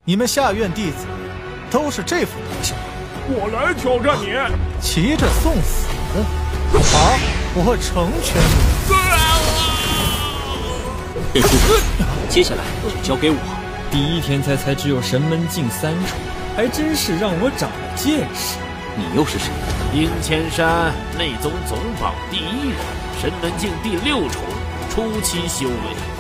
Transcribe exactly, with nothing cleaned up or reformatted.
你们下院弟子都是这副德行吗？ 我来挑战你， 骑着送死。好，我成全你。 接下来就交给我。 第一天才才只有神门境三重，还真是让我长了见识。 你又是谁？ 殷千山，内宗总榜第一人，神门境第六重，初期修为。